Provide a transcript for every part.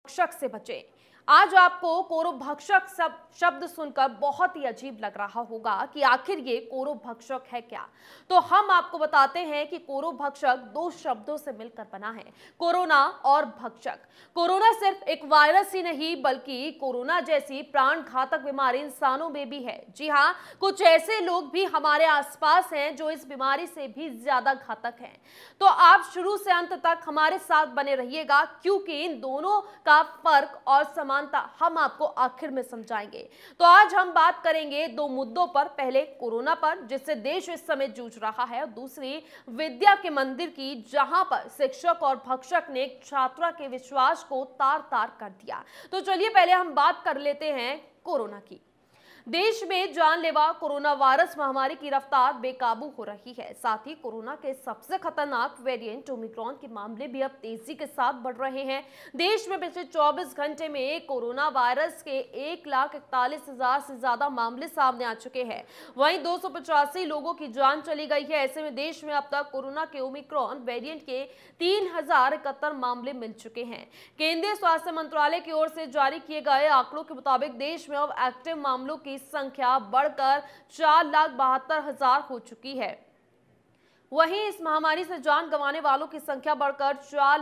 भक्षक से बचें। आज आपको कोरो भक्षक शब्द सुनकर बहुत ही अजीब लग रहा होगा कि आखिर ये कोरो भक्षक है क्या। तो हम आपको बताते हैं कि कोरो भक्षक दो शब्दों से मिलकर बना है, कोरोना और भक्षक। कोरोना सिर्फ एक वायरस ही नहीं बल्कि कोरोना जैसी प्राण घातक बीमारी इंसानों में भी है। जी हाँ, कुछ ऐसे लोग भी हमारे आसपास हैं जो इस बीमारी से भी ज्यादा घातक हैं। तो आप शुरू से अंत तक हमारे साथ बने रहिएगा, क्योंकि इन दोनों का फर्क और समानता हम आपको आखिर में समझाएंगे। तो आज हम बात करेंगे दो मुद्दों पर, पहले कोरोना पर जिससे देश इस समय जूझ रहा है, और दूसरी विद्या के मंदिर की, जहां पर शिक्षक और भक्षक ने छात्रा के विश्वास को तार तार कर दिया। तो चलिए पहले हम बात कर लेते हैं कोरोना की। देश में जानलेवा कोरोना वायरस महामारी की रफ्तार बेकाबू हो रही है। साथ ही कोरोना के सबसे खतरनाक वेरिएंट ओमिक्रॉन के मामले भी अब तेजी के साथ बढ़ रहे हैं। देश में पिछले 24 घंटे में कोरोना वायरस के 1,41,000 से ज्यादा मामले सामने आ चुके हैं। वहीं 285 लोगों की जान चली गई है। ऐसे में देश में अब तक कोरोना के ओमिक्रॉन वेरिएंट के 3,071 मामले मिल चुके हैं। केंद्रीय स्वास्थ्य मंत्रालय की ओर से जारी किए गए आंकड़ों के मुताबिक देश में अब एक्टिव मामलों की संख्या बढ़कर 4,72,000 हो चुकी है। वहीं इस महामारी से जान गंवाने वालों की संख्या बढ़कर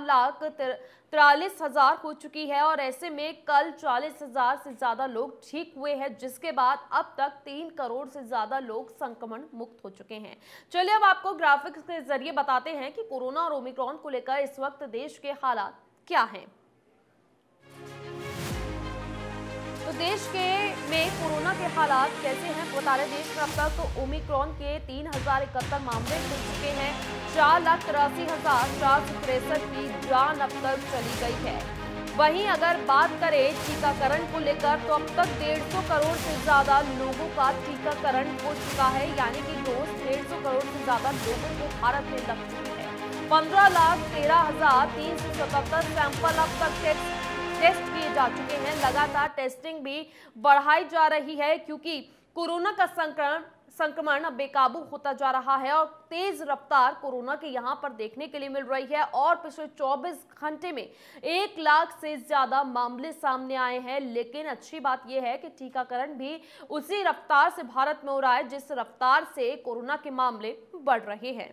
4,43,000 हो चुकी है, और ऐसे में कल 40,000 से ज्यादा लोग ठीक हुए हैं, जिसके बाद अब तक 3 करोड़ से ज्यादा लोग संक्रमण मुक्त हो चुके हैं। चलिए अब आपको ग्राफिक्स के जरिए बताते हैं कि कोरोना और ओमिक्रॉन को लेकर इस वक्त देश के हालात क्या हैं। तो देश में कोरोना के हालात कैसे हैं बता रहे। देश में अब तक तो ओमिक्रॉन के 3,071 मामले मिल चुके हैं। 4,83,463 की जान अब तक चली गई है। वहीं अगर बात करें टीकाकरण को लेकर तो अब तक 150 करोड़ से ज्यादा लोगों का टीकाकरण हो चुका है, यानी कि रोज 150 करोड़ से ज्यादा लोगों को भारत में लग चुकी है। 15,13,377 सैंपल अब तक टेस्ट किए जा चुके हैं। लगातार टेस्टिंग भी बढ़ाई जा रही है, क्योंकि कोरोना का संक्रमण अब बेकाबू होता जा रहा है और तेज रफ्तार कोरोना के यहां पर देखने के लिए मिल रही है। और पिछले 24 घंटे में 1 लाख से ज्यादा मामले सामने आए हैं। लेकिन अच्छी बात यह है कि टीकाकरण भी उसी रफ्तार से भारत में हो रहा है जिस रफ्तार से कोरोना के मामले बढ़ रहे हैं।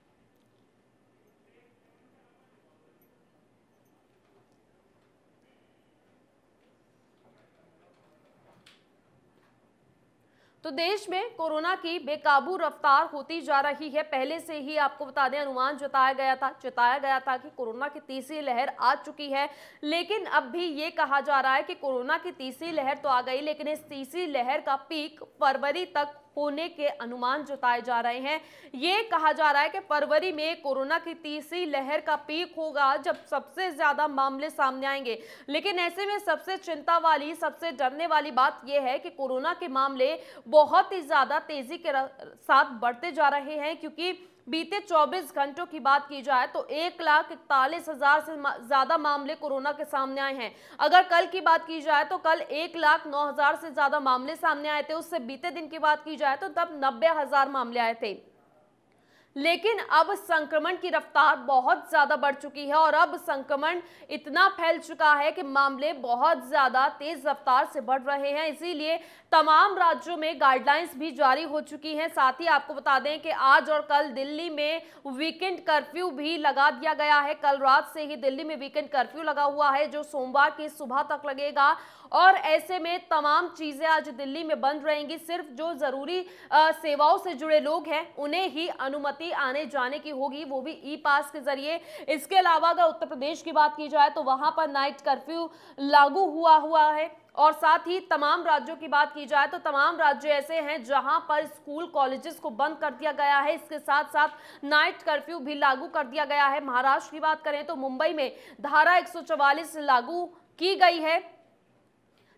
तो देश में कोरोना की बेकाबू रफ्तार होती जा रही है। पहले से ही आपको बता दें, अनुमान जताया गया था कि कोरोना की तीसरी लहर आ चुकी है। लेकिन अब भी ये कहा जा रहा है कि कोरोना की तीसरी लहर तो आ गई, लेकिन इस तीसरी लहर का पीक फरवरी तक होने के अनुमान जताए जा रहे हैं। ये कहा जा रहा है कि फरवरी में कोरोना की तीसरी लहर का पीक होगा, जब सबसे ज्यादा मामले सामने आएंगे। लेकिन ऐसे में सबसे चिंता वाली, सबसे डरने वाली बात यह है कि कोरोना के मामले बहुत ही ज्यादा तेजी के साथ बढ़ते जा रहे हैं, क्योंकि बीते 24 घंटों की बात की जाए तो 1,41,000 से ज्यादा मामले कोरोना के सामने आए हैं। अगर कल की बात की जाए तो कल 1,09,000 से ज्यादा मामले सामने आए थे। उससे बीते दिन की बात की जाए तो तब 90,000 मामले आए थे। लेकिन अब संक्रमण की रफ्तार बहुत ज्यादा बढ़ चुकी है और अब संक्रमण इतना फैल चुका है कि मामले बहुत ज्यादा तेज रफ्तार से बढ़ रहे हैं। इसीलिए तमाम राज्यों में गाइडलाइंस भी जारी हो चुकी हैं। साथ ही आपको बता दें कि आज और कल दिल्ली में वीकेंड कर्फ्यू भी लगा दिया गया है। कल रात से ही दिल्ली में वीकेंड कर्फ्यू लगा हुआ है, जो सोमवार की सुबह तक लगेगा। और ऐसे में तमाम चीजें आज दिल्ली में बंद रहेंगी। सिर्फ जो जरूरी सेवाओं से जुड़े लोग हैं उन्हें ही अनुमति आने जाने की होगी, वो भी ई पास के जरिए। इसके अलावा अगर उत्तर प्रदेश की बात की जाए तो वहां पर नाइट कर्फ्यू लागू हुआ है। और साथ ही तमाम राज्यों की बात की जाए तो तमाम राज्य ऐसे हैं जहां पर स्कूल कॉलेजेस को बंद कर दिया गया है। इसके साथ साथ नाइट कर्फ्यू भी लागू कर दिया गया है। महाराष्ट्र की बात करें तो मुंबई में धारा 144 लागू की गई है।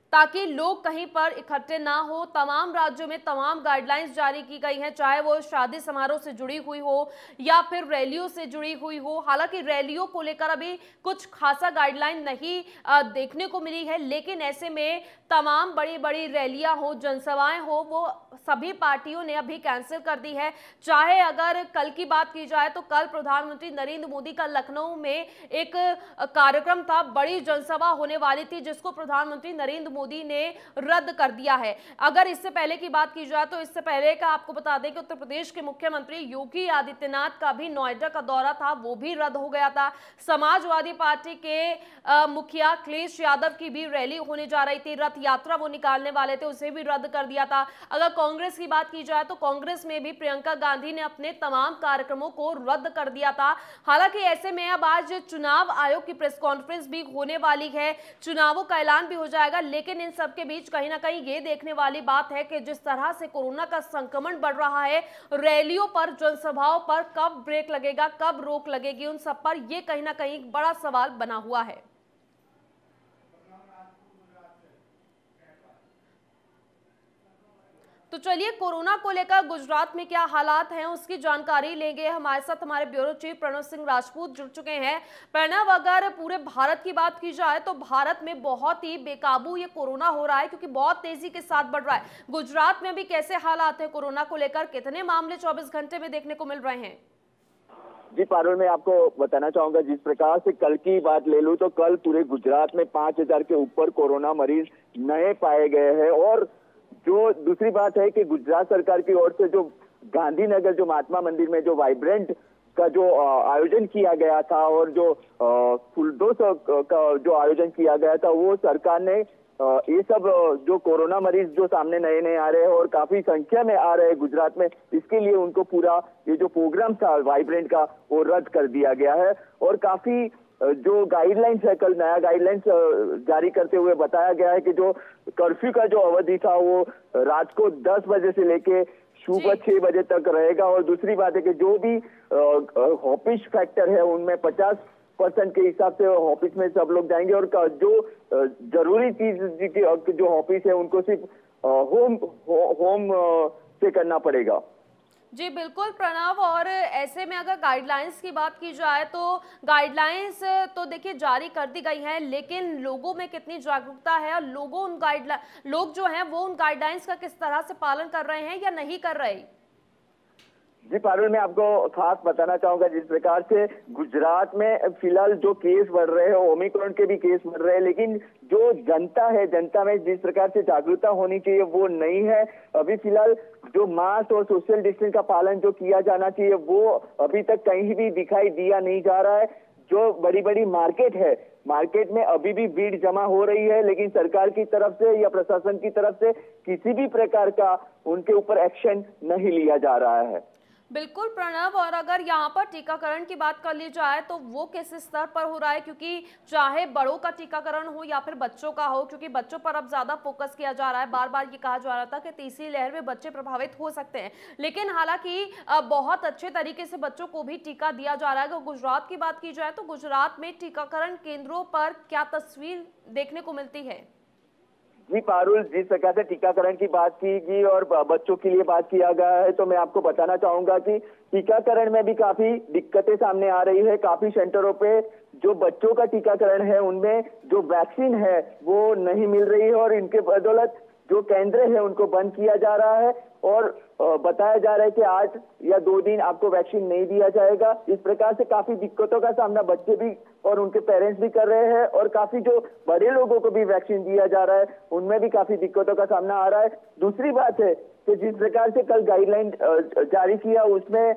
ताकि लोग कहीं पर इकट्ठे ना हो। तमाम राज्यों में तमाम गाइडलाइंस जारी की गई हैं, चाहे वो शादी समारोह से जुड़ी हुई हो या फिर रैलियों से जुड़ी हुई हो। हालांकि रैलियों को लेकर अभी कुछ खासा गाइडलाइन नहीं देखने को मिली है, लेकिन ऐसे में तमाम बड़ी बड़ी रैलियां हो, जनसभाएं हो, वो सभी पार्टियों ने अभी कैंसिल कर दी है। चाहे अगर कल की बात की जाए तो कल प्रधानमंत्री नरेंद्र मोदी का लखनऊ में एक कार्यक्रम था, बड़ी जनसभा होने वाली थी, जिसको प्रधानमंत्री नरेंद्र मोदी ने रद्द कर दिया है। अगर इससे पहले की बात की जाए तो इससे पहले का आपको बता दें कि उत्तर प्रदेश के मुख्यमंत्री योगी आदित्यनाथ का भी नोएडा का दौरा था, वो भी रद्द हो गया था। समाजवादी पार्टी के मुखिया अखिलेश यादव की भी रैली होने जा रही थी, रथ यात्रा वो निकालने वाले थे, उसे भी रद्द कर दिया था। अगर कांग्रेस की बात की जाए तो कांग्रेस में भी प्रियंका गांधी ने अपने तमाम कार्यक्रमों को रद्द कर दिया था। हालांकि ऐसे में अब आज चुनाव आयोग की प्रेस कॉन्फ्रेंस भी होने वाली है, चुनावों का ऐलान भी हो जाएगा, लेकिन इन सब के बीच कहीं ना कहीं ये देखने वाली बात है कि जिस तरह से कोरोना का संक्रमण बढ़ रहा है, रैलियों पर, जनसभाओं पर कब ब्रेक लगेगा, कब रोक लगेगी, उन सब पर यह कहीं ना कहीं बड़ा सवाल बना हुआ है। तो चलिए, कोरोना को लेकर गुजरात में क्या हालात हैं उसकी जानकारी लेंगे। हमारे साथ हमारे ब्यूरो चीफ प्रणव सिंह राजपूत जुड़ चुके हैं। प्रणव, अगर पूरे भारत की बात की जाए तो भारत में बहुत ही बेकाबू ये कोरोना हो रहा है, क्योंकि बहुत तेजी के साथ बढ़ रहा है। गुजरात में भी कैसे हालात है कोरोना को लेकर, कितने मामले 24 घंटे में देखने को मिल रहे हैं? जी पारुल, मैं आपको बताना चाहूंगा, जिस प्रकार से कल की बात ले लूं तो कल पूरे गुजरात में 5000 के ऊपर कोरोना मरीज नए पाए गए हैं। और जो दूसरी बात है कि गुजरात सरकार की ओर से जो गांधीनगर जो महात्मा मंदिर में जो वाइब्रेंट का जो आयोजन किया गया था और जो फुलदोस का जो आयोजन किया गया था, वो सरकार ने ये सब जो कोरोना मरीज जो सामने नए नए आ रहे हैं और काफी संख्या में आ रहे हैं गुजरात में, इसके लिए उनको पूरा ये जो प्रोग्राम था वाइब्रेंट का वो रद्द कर दिया गया है। और काफी जो गाइडलाइंस है, कल नया गाइडलाइंस जारी करते हुए बताया गया है कि जो कर्फ्यू का जो अवधि था वो रात को 10 बजे से लेके सुबह 6 बजे तक रहेगा। और दूसरी बात है कि जो भी ऑफिस फैक्टर है उनमें 50% के हिसाब से ऑफिस में सब लोग जाएंगे, और जो जरूरी चीज जो ऑफिस है उनको सिर्फ होम से करना पड़ेगा। जी बिल्कुल प्रणव, और ऐसे में अगर गाइडलाइंस की बात की जाए तो गाइडलाइंस तो देखिए जारी कर दी गई हैं, लेकिन लोगों में कितनी जागरूकता है और लोग जो हैं वो उन गाइडलाइंस का किस तरह से पालन कर रहे हैं या नहीं कर रहे? जी पारुल, मैं आपको खास बताना चाहूंगा, जिस प्रकार से गुजरात में फिलहाल जो केस बढ़ रहे हैं, ओमिक्रॉन के भी केस बढ़ रहे हैं, लेकिन जो जनता है, जनता में जिस प्रकार से जागरूकता होनी चाहिए वो नहीं है। अभी फिलहाल जो मास्क और सोशल डिस्टेंस का पालन जो किया जाना चाहिए वो अभी तक कहीं भी दिखाई दिया नहीं जा रहा है। जो बड़ी बड़ी मार्केट है, मार्केट में अभी भी भीड़ जमा हो रही है, लेकिन सरकार की तरफ से या प्रशासन की तरफ से किसी भी प्रकार का उनके ऊपर एक्शन नहीं लिया जा रहा है। बिल्कुल प्रणव, और अगर यहाँ पर टीकाकरण की बात कर ली जाए तो वो किस स्तर पर हो रहा है, क्योंकि चाहे बड़ों का टीकाकरण हो या फिर बच्चों का हो, क्योंकि बच्चों पर अब ज्यादा फोकस किया जा रहा है। बार बार ये कहा जा रहा था कि तीसरी लहर में बच्चे प्रभावित हो सकते हैं, लेकिन हालांकि बहुत अच्छे तरीके से बच्चों को भी टीका दिया जा रहा है। अगर गुजरात की बात की जाए तो गुजरात में टीकाकरण केंद्रों पर क्या तस्वीर देखने को मिलती है? जी पारुल, जिस प्रकार से टीकाकरण की बात की गई और बच्चों के लिए बात किया गया है, तो मैं आपको बताना चाहूंगा कि टीकाकरण में भी काफी दिक्कतें सामने आ रही है। काफी सेंटरों पे जो बच्चों का टीकाकरण है उनमें जो वैक्सीन है वो नहीं मिल रही है, और इनके बदौलत जो केंद्र है उनको बंद किया जा रहा है और बताया जा रहा है कि 8 या 2 दिन आपको वैक्सीन नहीं दिया जाएगा। इस प्रकार से काफी दिक्कतों का सामना बच्चे भी और उनके पेरेंट्स भी कर रहे हैं, और काफी जो बड़े लोगों को भी वैक्सीन दिया जा रहा है उनमें भी काफी दिक्कतों का सामना आ रहा है। दूसरी बात है कि जिस प्रकार से कल गाइडलाइन जारी किया उसमें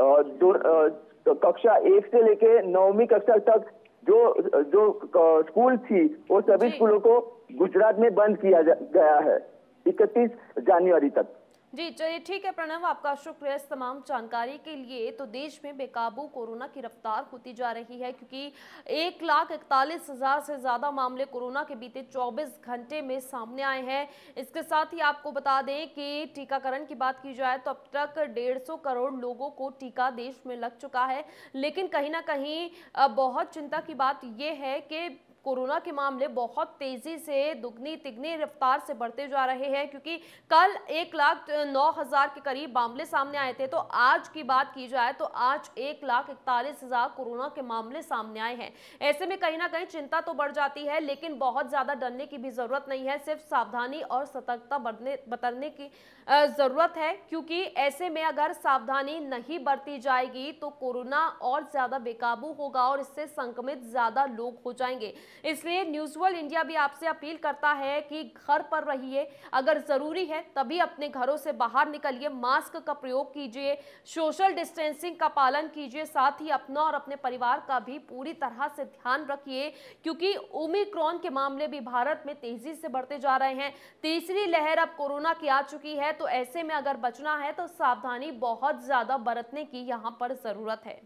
कक्षा 1 से लेके 9वीं कक्षा तक जो स्कूल थी वो सभी स्कूलों को गुजरात में बंद किया गया है 31 जनवरी तक। जी चलिए ठीक है प्रणव, आपका शुक्रिया इस तमाम जानकारी के लिए। तो देश में बेकाबू कोरोना की रफ्तार होती जा रही है, क्योंकि 1,41,000 से ज्यादा मामले कोरोना के बीते 24 घंटे में सामने आए हैं। इसके साथ ही आपको बता दें कि टीकाकरण की बात की जाए तो अब तक 150 करोड़ लोगों को टीका देश में लग चुका है, लेकिन कहीं ना कहीं बहुत चिंता की बात यह है कि कोरोना के मामले बहुत तेजी से दुगनी तिगनी रफ्तार से बढ़ते जा रहे हैं, क्योंकि कल 1,09,000 के करीब मामले सामने आए थे। तो आज की बात की जाए तो आज 1,41,000 कोरोना के मामले सामने आए हैं। ऐसे में कहीं ना कहीं चिंता तो बढ़ जाती है, लेकिन बहुत ज्यादा डरने की भी जरूरत नहीं है। सिर्फ सावधानी और सतर्कता बरतने की जरूरत है, क्योंकि ऐसे में अगर सावधानी नहीं बरती जाएगी तो कोरोना और ज्यादा बेकाबू होगा और इससे संक्रमित ज्यादा लोग हो जाएंगे। इसलिए न्यूज़ वर्ल्ड इंडिया भी आपसे अपील करता है कि घर पर रहिए, अगर जरूरी है तभी अपने घरों से बाहर निकलिए, मास्क का प्रयोग कीजिए, सोशल डिस्टेंसिंग का पालन कीजिए, साथ ही अपना और अपने परिवार का भी पूरी तरह से ध्यान रखिए, क्योंकि ओमिक्रॉन के मामले भी भारत में तेजी से बढ़ते जा रहे हैं। तीसरी लहर अब कोरोना की आ चुकी है, तो ऐसे में अगर बचना है तो सावधानी बहुत ज्यादा बरतने की यहाँ पर जरूरत है।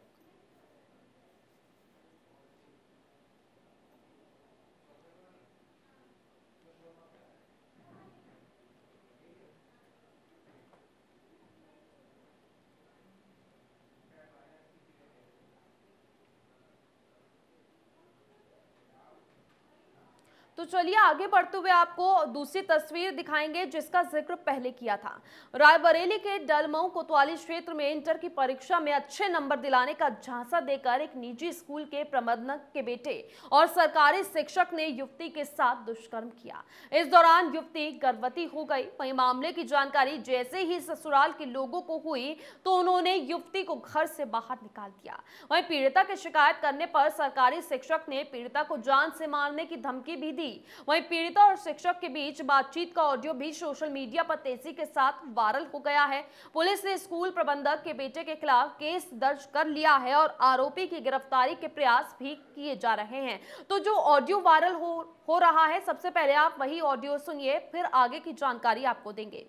तो चलिए आगे बढ़ते हुए आपको दूसरी तस्वीर दिखाएंगे, जिसका जिक्र पहले किया था। रायबरेली के डलमऊ कोतवाली क्षेत्र में इंटर की परीक्षा में अच्छे नंबर दिलाने का झांसा देकर एक निजी स्कूल के प्रबंधक के बेटे और सरकारी शिक्षक ने युवती के साथ दुष्कर्म किया। इस दौरान युवती गर्भवती हो गई। वहीं मामले की जानकारी जैसे ही ससुराल के लोगों को हुई तो उन्होंने युवती को घर से बाहर निकाल दिया। वहीं पीड़िता की शिकायत करने पर सरकारी शिक्षक ने पीड़िता को जान से मारने की धमकी भी दी। वहीं पीड़िता और शिक्षक के बीच बातचीत का ऑडियो भी सोशल मीडिया पर तेजी के साथ वायरल हो गया है। पुलिस ने स्कूल प्रबंधक के बेटे के खिलाफ केस दर्ज कर लिया है और आरोपी की गिरफ्तारी के प्रयास भी किए जा रहे हैं। तो जो ऑडियो वायरल हो रहा है, सबसे पहले आप वही ऑडियो सुनिए, फिर आगे की जानकारी आपको देंगे।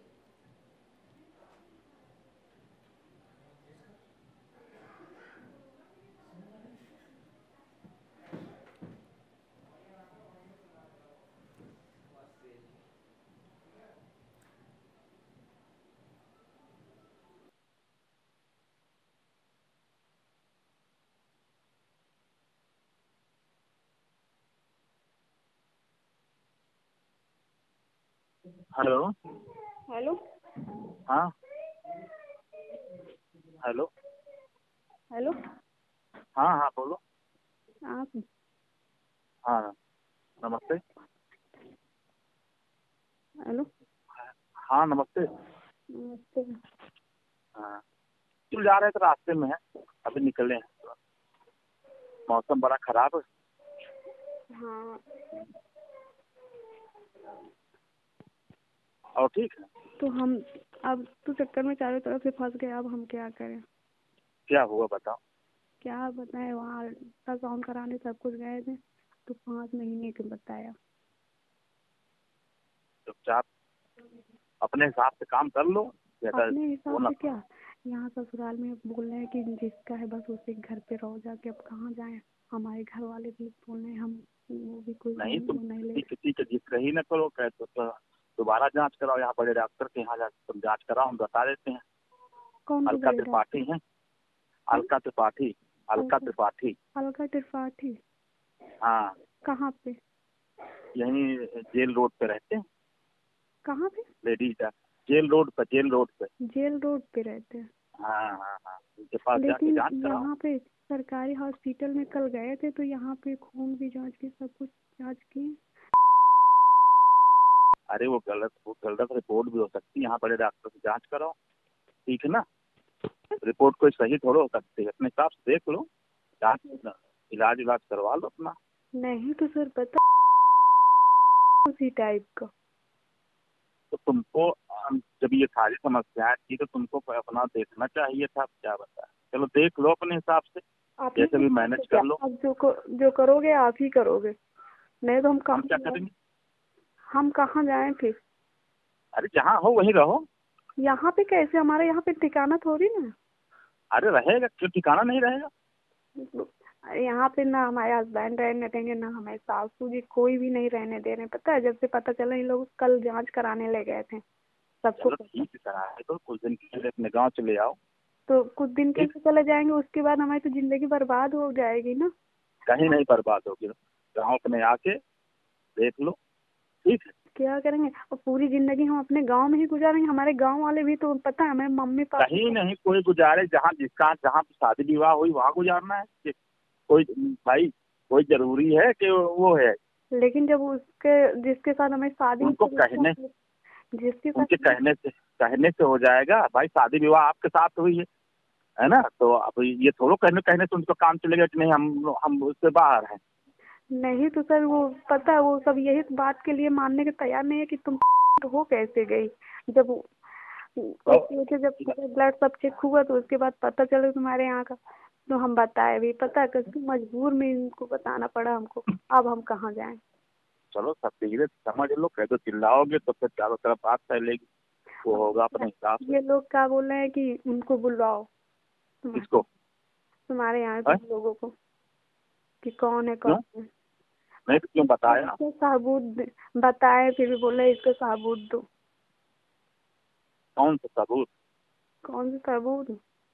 हेलो। हेलो। हाँ। हेलो। हेलो। हाँ हाँ बोलो। आप? हाँ नमस्ते। हेलो। हाँ नमस्ते। नमस्ते। हाँ क्यों जा रहे थे? रास्ते में है, अभी निकले हैं। मौसम बड़ा खराब है। हाँ। और ठीक है। तो हम अब तो चक्कर में चारों तरफ से फंस गए, अब हम क्या करें? क्या हुआ बताओ। क्या बताएं, वहाँ अल्ट्रासाउंड कराने सब कुछ गए थे तो 5 महीने के बताया। चुपचाप अपने हिसाब से काम कर लो। अपने हिसाब से क्या, यहाँ ससुराल में बोल रहे हैं कि जिसका है बस उसी घर पे रहो जाके। अब कहाँ जाएं? हमारे घर वाले भी बोल रहे हैं, हम वो भी कोई नहीं, तुम नहीं ले। किसी के जिक्र ही न करो। कहे तो दोबारा जांच कराओ, यहाँ बड़े डॉक्टर के यहाँ जाकर तुम जांच कराओ, हम बता देते हैं। कौन अलका त्रिपाठी है। अलका त्रिपाठी। अलका त्रिपाठी। अलका त्रिपाठी। हाँ। कहाँ पे? यहीं जेल रोड पे रहते हैं। कहाँ पे? लेडीज जेल रोड पे। जेल रोड पे। जेल रोड पे रहते हैं। हाँ हाँ हाँ, उनके पास जाके लेकिन जांच कराओ। यहाँ पे सरकारी हॉस्पिटल में कल गए थे तो यहाँ पे खून भी जांच की, सब कुछ जांच की। अरे वो गलत रिपोर्ट भी हो सकती है। यहाँ बड़े डॉक्टर से जांच कराओ, ठीक है ना। रिपोर्ट कोई सही थोड़ा हो सकती है। अपने हिसाब से देख लो, जांच इलाज करवा लो अपना। नहीं तो सर पता उसी टाइप का। तो तुमको जब ये सारी समस्याएं थी तो तुमको अपना देखना चाहिए था। क्या बताया, चलो देख लो अपने हिसाब से, जैसे भी मैनेज कर लो। अब जो करोगे आप ही करोगे, नहीं तो हम क्या करेंगे? हम कहाँ जाएं फिर? अरे जहाँ हो वहीं रहो। यहाँ पे कैसे? हमारे यहाँ पे ठिकाना थोड़ी ना। अरे रहेगा क्यों, ठिकाना नहीं रहेगा। यहाँ पे ना हमारे हस्बैंड रहने देंगे ना हमारे सासू जी, कोई भी नहीं रहने दे रहे। पता है जब से पता चला, इन लोग कल जांच कराने ले गए थे सबको। चलो ठीक है, तो कुछ दिन के लिए अपने गाँव चले आओ। तो कुछ दिन कैसे चले जाएंगे? उसके बाद हमारी तो जिंदगी बर्बाद हो जाएगी ना। कहीं नहीं बर्बाद होगी। गाँव में आके देख लो, ठीक है। क्या करेंगे, और पूरी जिंदगी हम अपने गांव में ही गुजारेंगे? हमारे गांव वाले भी तो पता है हमें, मम्मी पापा। कहीं नहीं कोई गुजारे, जहाँ शादी विवाह हुई वहाँ गुजारना है कि कोई भाई कोई जरूरी है कि वो है। लेकिन जब उसके जिसके साथ हमें शादी, उनको कहने, जिसके साथ उनके कहने से हो जाएगा। भाई शादी विवाह आपके साथ हुई है ना, तो अब ये थोड़ा कहने से उनको काम चलेगा कि नहीं हम उससे बाहर हैं। नहीं तो सर वो पता है, वो सब यही बात के लिए मानने के तैयार नहीं है कि तुम हो कैसे गई। जब जब ब्लड सब चेक हुआ तो उसके बाद पता चला तुम्हारे यहाँ का, तो हम बताए भी, पता कैसे मजबूर में इनको बताना पड़ा हमको। अब हम कहाँ जाएं? चलो सब धीरे समझ लो, कह दो चिल्लाओगे तो फिर चारों तरफ बात फैलेगी, वो होगा अपने हिसाब से। ये लोग क्या बोल रहे हैं कि उनको बुलवाओ, किसको? तुम्हारे यहाँ के लोगों को, कि कौन है कौन है। नहीं तो क्यों बताया? सबूत बताए, फिर भी बोले इसका सबूत दो। कौन सा सबूत? कौन सा सबूत?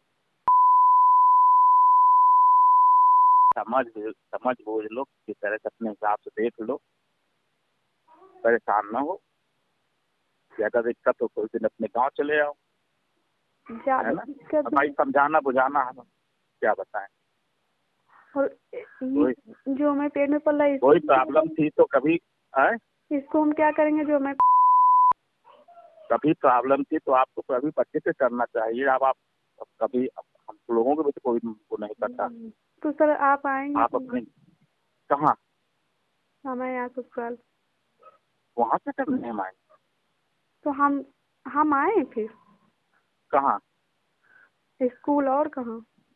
समझ बूझ लो, किस तरह से अपने हिसाब से देख लो, परेशान ना हो। ज्यादा दिक्कत हो कोई दिन अपने गांव चले आओ, है ना। भाई समझाना बुझाना है, क्या बताएं। और जो हमें पेट में पल रहा है, कोई प्रॉब्लम थी तो कभी है, इसको हम क्या करेंगे? जो हमें कभी प्रॉब्लम थी तो आपको कभी बच्चे से करना चाहिए। अब आप कभी हम लोगों को भी तो कोई को नहीं करता। तो सर आप आएंगे? आप अपने कहाँ? हमारे यहाँ ससुराल। वहाँ से करने हम आए? तो हम आए फिर कहाँ? स्कूल और कहाँ?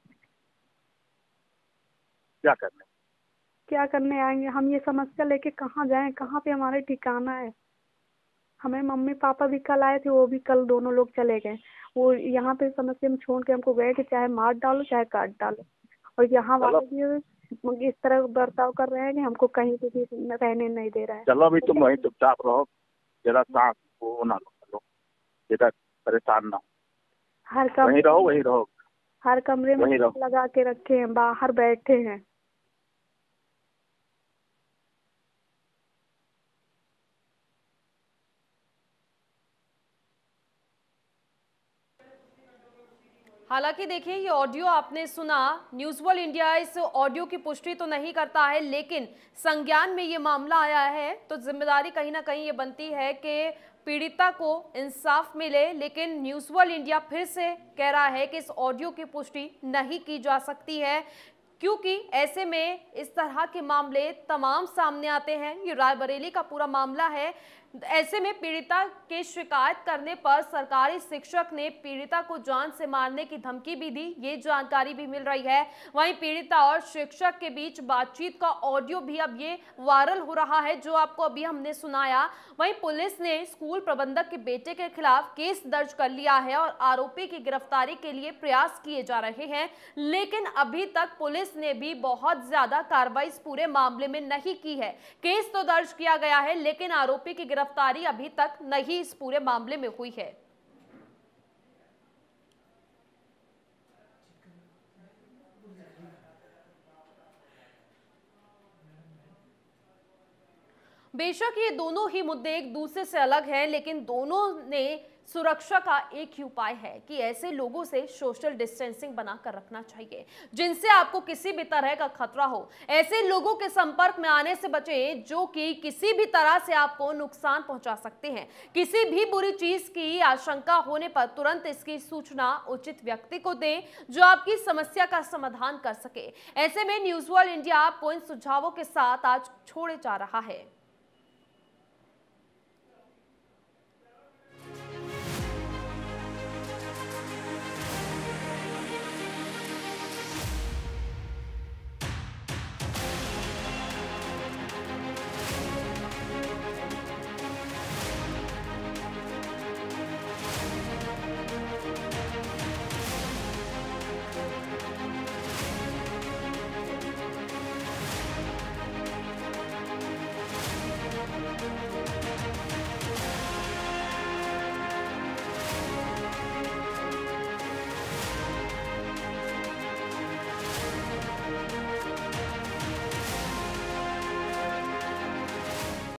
क्या करने आएंगे हम? ये समस्या लेके कहाँ जाएं? कहाँ पे हमारे ठिकाना है? हमें मम्मी पापा भी कल आए थे, वो भी कल दोनों लोग चले गए। वो यहाँ पे समस्या में छोड़ के हमको गए कि चाहे मार डालो चाहे काट डालो। और यहाँ वाले भी इस तरह बर्ताव कर रहे हैं कि हमको कहीं पे भी रहने नहीं दे रहा है। चलो अभी तुम वहीं चुपचाप रहो, जरा सांस वो ना लो, इधर परेशान ना हो, वहीं रहो। हर कमरे में लगा के रखे हैं, बाहर बैठे हैं। हालांकि देखिए, ये ऑडियो आपने सुना, न्यूज़ वर्ल्ड इंडिया इस ऑडियो की पुष्टि तो नहीं करता है, लेकिन संज्ञान में ये मामला आया है तो जिम्मेदारी कहीं ना कहीं ये बनती है कि पीड़िता को इंसाफ मिले। लेकिन न्यूज़ वर्ल्ड इंडिया फिर से कह रहा है कि इस ऑडियो की पुष्टि नहीं की जा सकती है, क्योंकि ऐसे में इस तरह के मामले तमाम सामने आते हैं। ये रायबरेली का पूरा मामला है। ऐसे में पीड़िता के शिकायत करने पर सरकारी शिक्षक ने पीड़िता को जान से मारने की धमकी भी दी, ये जानकारी भी मिल रही है। वहीं पीड़िता और शिक्षक के बीच बातचीत का ऑडियो भी अब ये वायरल हो रहा है, जो आपको अभी हमने सुनाया। वहीं पुलिस ने स्कूल प्रबंधक के बेटे के खिलाफ केस दर्ज कर लिया है और आरोपी की गिरफ्तारी के लिए प्रयास किए जा रहे हैं, लेकिन अभी तक पुलिस ने भी बहुत ज्यादा कार्रवाई इस पूरे मामले में नहीं की है। केस तो दर्ज किया गया है, लेकिन आरोपी की गिरफ्तारी अभी तक नहीं इस पूरे मामले में हुई है। बेशक ये दोनों ही मुद्दे एक दूसरे से अलग हैं, लेकिन दोनों ने सुरक्षा का एक ही उपाय है कि ऐसे लोगों से सोशल डिस्टेंसिंग बनाकर रखना चाहिए, जिनसे आपको किसी भी तरह का खतरा हो। ऐसे लोगों के संपर्क में आने से बचें जो कि किसी भी तरह से आपको नुकसान पहुंचा सकते हैं। किसी भी बुरी चीज की आशंका होने पर तुरंत इसकी सूचना उचित व्यक्ति को दें, जो आपकी समस्या का समाधान कर सके। ऐसे में न्यूज़ वर्ल्ड इंडिया आपको इन सुझावों के साथ आज छोड़े जा रहा है।